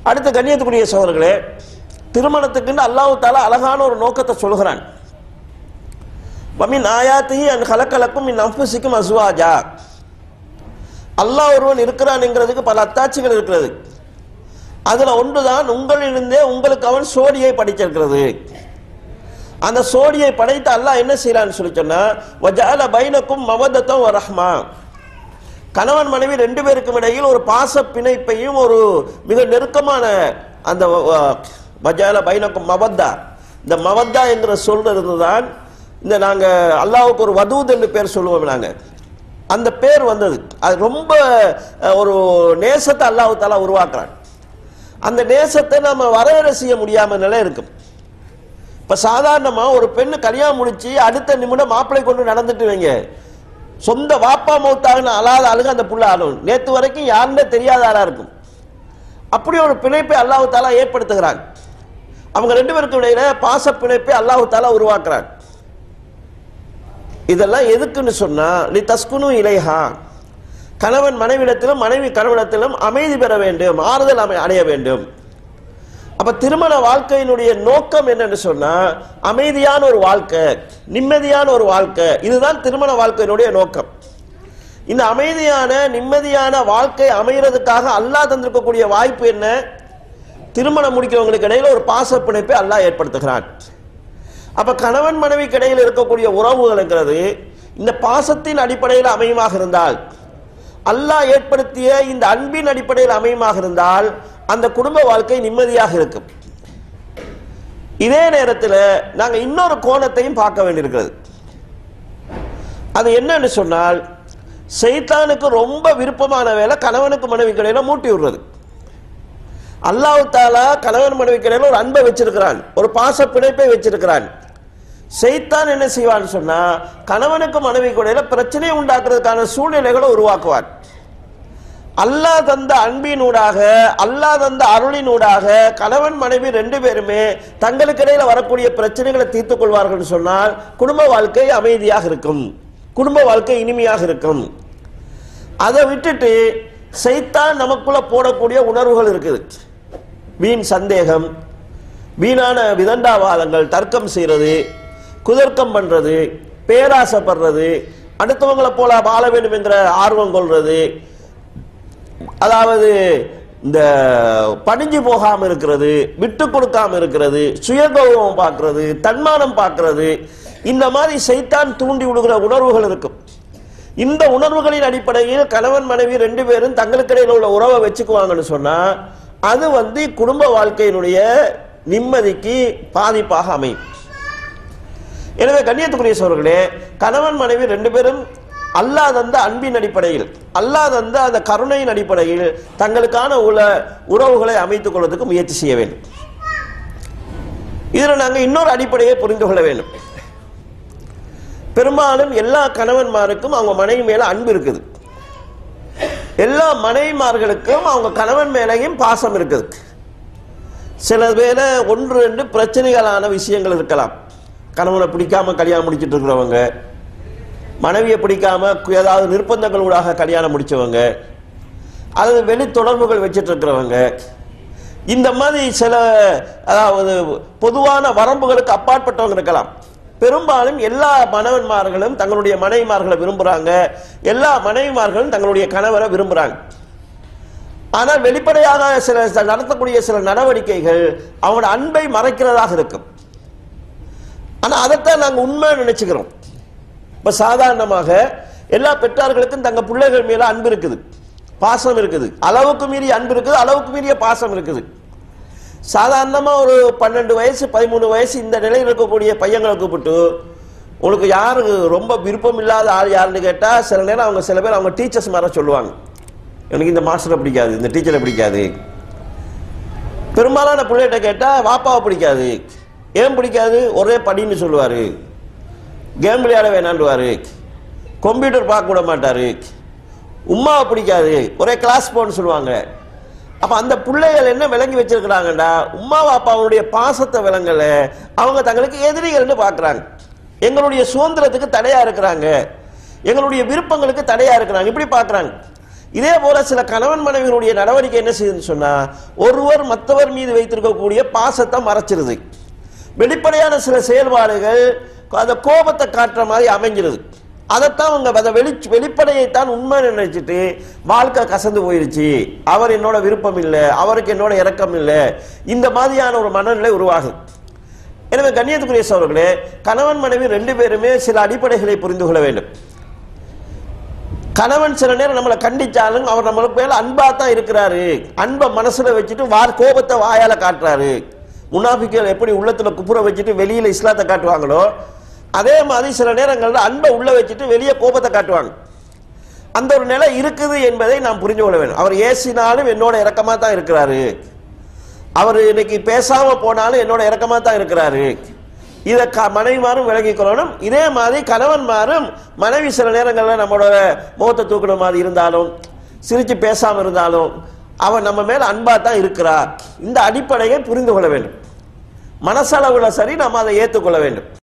அடுத்த கண்ணியத்துக்குரிய சகோதரர்களே, திருமணத்துக்கு அல்லாஹ் தஆலா அழகான ஒரு நோக்கத்தை சொல்கிறான். வமின் ஆயாத்திஹி அன் ஹலகலக்கும் மின் அன்ஃபுசிக்கும் அஸ்வாஜா. அல்லாஹ் ஒருவன் இருக்கிறான்ங்கிறதுக்கு பல அத்தாட்சிகள் இருக்கிறது. அதுல ஒன்றுதான் உங்களிலிருந்தே உங்களுக்கு அவன் சோடியை படைச்சிருக்கிறது. அந்த சோடியை படைத்து அல்லாஹ் என்ன செய்யறான்னு சொல்லி சொன்னா, வஜஅல பைனக்கும் மவதத்தம் வ ரஹ்மா. கணவன் மனைவி ரெண்டு பேருக்கும் இடையில் ஒரு பாச பிணைப்பையும் ஒரு மிக நெருக்கமான அந்த வஜஅல பைனக்கும் மவத்தா. இந்த மவத்தா என்கிற சொல் இருந்துதான் இந்த நாங்க அல்லாஹ்வுக்கு ஒரு வதூத் என்று பேர் சொல்லுவோம். நாங்க அந்த பேர் வந்தது. அது ரொம்ப ஒரு நேசத்தை அல்லாஹ் தஆலா உருவாக்குறான். அந்த நேசத்தை நம்ம வரையறை செய்ய முடியாம நிலை இருக்கும். இப்ப சாதாரணமா ஒரு பெண்ணு கல்யாணம் முடிச்சு அடுத்த நிமிடம் மாப்பிள்ளை கொண்டு நடந்துட்டு வைங்க, சொந்த வாப்பா மௌத்தாகனு அழாத அழுக அந்த புள்ள ஆளும். நேற்று வரைக்கும் யாருன்னே தெரியாத ஆளா இருக்கும். அப்படி ஒரு பிணைப்பை அல்லாஹ் தஆலா ஏற்படுத்துகிறான். அவங்க ரெண்டு பேருக்கு இடையில பாச பிணைப்பை அல்லாஹ் தஆலா உருவாக்குறான். இதெல்லாம் எதுக்குன்னு சொன்னா, நீ தஸ்குனு இலைஹா, கணவன் மனைவிடத்திலும் மனைவி கணவனிடத்திலும் அமைதி பெற வேண்டும், ஆறுதல் அடைய வேண்டும். அப்ப திருமண வாழ்க்கையினுடைய நோக்கம் என்னன்னு சொன்னா, அமைதியான ஒரு வாழ்க்கை, நிம்மதியான ஒரு வாழ்க்கை. இதுதான் திருமண வாழ்க்கையினுடைய நோக்கம். இந்த அமைதியான நிம்மதியான வாழ்க்கை அமைகிறதுக்காக அல்லாஹ் தந்திருக்கக்கூடிய வாய்ப்பு என்ன? திருமணம் முடிக்கிறவங்களுக்கு இடையில ஒரு பாச பிணைப்பை அல்லாஹ் ஏற்படுத்துகிறான். அப்ப கணவன் மனைவிக்கு இடையில் இருக்கக்கூடிய உறவுகள்ங்கிறது இந்த பாசத்தின் அடிப்படையில் அமையமாக இருந்தால், அல்லாஹ் ஏற்படுத்திய இந்த அன்பின் அடிப்படையில் அமையமாக இருந்தால் அந்த குடும்ப வாழ்க்கை நிம்மதியாக இருக்கும். இதே நேரத்தில் நாங்கள் இன்னொரு கோணத்தையும் பார்க்க வேண்டியிருக்கிறது. அது என்னன்னு சொன்னால், சைத்தானுக்கு ரொம்ப விருப்பமான வேலை கணவனுக்கு மனைவிக்கு இடையில மூட்டி விடுறது. அல்லாஹ் தஆலா கணவன் மனைவிக்கு இடையில ஒரு அன்பை வச்சிருக்கிறான், ஒரு பாச பிணைப்பை வச்சிருக்கிறான். சைத்தான் என்ன செய்வான்னு சொன்னா, கணவனுக்கு மனைவிக்கு இடையில பிரச்சனையை உண்டாக்குறதுக்கான சூழ்நிலைகளை உருவாக்குவான். அல்லாஹ் தந்த அன்பினூடாக, அல்லாஹ் தந்த அருளினூடாக கணவன் மனைவி ரெண்டு பேருமே தங்களுக்கு இடையில வரக்கூடிய பிரச்சனைகளை தீர்த்துக் கொள்வார்கள் சொன்னால் குடும்ப வாழ்க்கை அமைதியாக இருக்கும், குடும்ப வாழ்க்கை இனிமையாக இருக்கும். அதை விட்டுட்டு சைத்தான் நமக்குள்ள போடக்கூடிய உணர்வுகள் இருக்குது. வீண் சந்தேகம், வீணான விதண்டாவாதங்கள், தர்க்கம் செய்யறது, குதர்க்கம் பண்றது, பேராசைப்படுறது, அடுத்தவங்களை போல வாழ வேண்டும் என்கிற ஆர்வம் கொள்றது, அதாவது இந்த பணிஞ்சு போகாம இருக்கிறது, விட்டு கொடுக்காம இருக்கிறது, சுயகௌரவம் பார்க்கிறது, தன்மானம் பார்க்கிறது, இந்த மாதிரி சைத்தான் தூண்டி விடுகிற உணர்வுகள் இருக்கும். இந்த உணர்வுகளின் அடிப்படையில் கணவன் மனைவி ரெண்டு பேரும் தங்களுக்கு இடையில உள்ள உறவை வச்சுக்குவாங்கன்னு சொன்னா அது குடும்ப வாழ்க்கையினுடைய நிம்மதிக்கு பாதிப்பாக அமையும். எனவே கண்ணியத்துக்குரிய சகோதரர்களே, கணவன் மனைவி ரெண்டு பேரும் அல்லாஹ் தந்த அன்பின் அடிப்படையில், அல்லாஹ் தந்த அந்த கருணையின் அடிப்படையில் தங்களுக்கான உள்ள உறவுகளை அமைத்துக் கொள்வதற்கு முயற்சி செய்ய வேண்டும். இதில் நாங்கள் இன்னொரு அடிப்படையை புரிந்து கொள்ள வேண்டும். பெரும்பாலும் எல்லா கணவன்மாருக்கும் அவங்க மனைவி மேல அன்பு இருக்குது, எல்லா மனைவிமார்களுக்கும் அவங்க கணவன் மேலேயும் பாசம் இருக்குது. சில பேர ஒன்று ரெண்டு பிரச்சனைகளான விஷயங்கள் இருக்கலாம். கணவனை பிடிக்காம கல்யாணம் முடிச்சுட்டு இருக்கிறவங்க, மனைவியை பிடிக்காம ஏதாவது நிர்பந்தங்கள் ஊடாக கல்யாணம் முடிச்சவங்க, அல்லது வெளி தொடர்புகள் வச்சுட்டு இருக்கிறவங்க, இந்த மாதிரி சில அதாவது பொதுவான வரம்புகளுக்கு அப்பாற்பட்டவங்க இருக்கலாம். பெரும்பாலும் எல்லா மனைவன்மார்களும் தங்களுடைய மனைவிமார்களை விரும்புறாங்க, எல்லா மனைவிமார்களும் தங்களுடைய கணவரை விரும்புறாங்க. ஆனால் வெளிப்படையாக சில நடத்தக்கூடிய சில நடவடிக்கைகள் அவனோட அன்பை மறைக்கிறதாக இருக்கும். ஆனா அதைத்தான் நாங்க உண்மை நினைச்சுக்கிறோம். இப்ப சாதாரணமாக எல்லா பெற்றார்களுக்கும் தங்க பிள்ளைகள் மேல அன்பு இருக்குது, பாசம் இருக்குது, அளவுக்கு மீறிய அன்பு இருக்குது, அளவுக்கு மீறிய பாசம் இருக்குது. சாதாரணமா ஒரு 12 வயசு 13 வயசு இந்த நிலையில் இருக்கக்கூடிய பையங்களை கூப்பிட்டு உங்களுக்கு யாருக்கு ரொம்ப விருப்பம் இல்லாத ஆள் யாருன்னு கேட்டா சில நேரம் அவங்க சில பேர் அவங்க டீச்சர்ஸ் மாதிரி சொல்லுவாங்க, எனக்கு இந்த மாஸ்டரை பிடிக்காது, இந்த டீச்சரை பிடிக்காது. பெரும்பாலான பிள்ளைகிட்ட கேட்டா வாப்பாவை பிடிக்காது. ஏன் பிடிக்காது? ஒரே படின்னு சொல்லுவாரு, கேம் விளையாட வேணாண்டுவாரு, கம்ப்யூட்டர் பார்க்க விட மாட்டாரு. உமாவை பிடிக்காது, ஒரே கிளாஸ் போன்னு சொல்லுவாங்க. அப்ப அந்த பிள்ளைகள் என்ன விளங்கி வச்சிருக்கிறாங்கடா, உமா அப்பாவுடைய பாசத்தை விளங்கல, அவங்க தங்களுக்கு எதிரிகள்னு பாக்குறாங்க, எங்களுடைய சுதந்திரத்துக்கு தடையா இருக்கிறாங்க, எங்களுடைய விருப்பங்களுக்கு தடையா இருக்கிறாங்க, இப்படி பாக்குறாங்க. இதே போல சில கணவன் மனைவிகளுடைய நடவடிக்கை என்ன செய்யுதுன்னு சொன்னா, ஒருவர் மற்றவர் மீது வைத்திருக்கக்கூடிய பாசத்தை மறைச்சிருது. வெளிப்படையான சில செயல்பாடுகள் அந்த கோபத்தை காட்டுற மாதிரி அமைஞ்சிருது. அதைத்தான் அவங்க அதை வெளிப்படையைத்தான் உண்மை நினைச்சிட்டு வாழ்க்கை கசந்து போயிருச்சு, அவர் என்னோட விருப்பம் இல்லை, அவருக்கு என்னோட இரக்கம் இல்லை, இந்த மாதிரியான ஒரு மனநிலை உருவாகுது. எனவே கண்ணியத்துக்குரிய சகோதரர்களே, கணவன் மனைவி ரெண்டு பேருமே சில அடிப்படைகளை புரிந்து கொள்ள வேண்டும். கணவன் சில நேரம் நம்மளை கண்டிச்சாலும் அவர் நம்மளுக்கு மேல அன்பா தான் இருக்கிறாரு, அன்பை மனசுல வச்சுட்டு கோபத்தை வாயால காட்டுறாரு. முனாஃபிக்குகள் எப்படி உள்ளத்துல குப்புற வச்சுட்டு வெளியில இஸ்லாத்தை காட்டுவாங்களோ அதே மாதிரி சில நேரங்கள்ல அன்பை உள்ள வச்சுட்டு வெளியே கோபத்தை காட்டுவாங்க. அந்த ஒரு நிலை இருக்குது என்பதை நாம் புரிஞ்சு கொள்ள வேண்டும். அவர் ஏசினாலும் என்னோட இரக்கமா தான் இருக்கிறாரு, அவர் இன்னைக்கு பேசாம போனாலும் என்னோட இரக்கமா தான் இருக்கிறாரு, இதை மனைவிமாரும் விளங்கிக் கொள்ளணும். இதே மாதிரி கணவன்மாரும் மனைவி சில நேரங்களில் நம்மளோட முகத்தை தூக்குன மாதிரி இருந்தாலும் சிரிச்சு பேசாம இருந்தாலும் அவன் நம்ம மேல அன்பா தான் இருக்கிறார், இந்த அடிப்படையை புரிந்து கொள்ள வேண்டும். மனசளவுல சரி, நம்ம அதை ஏற்றுக்கொள்ள வேண்டும்.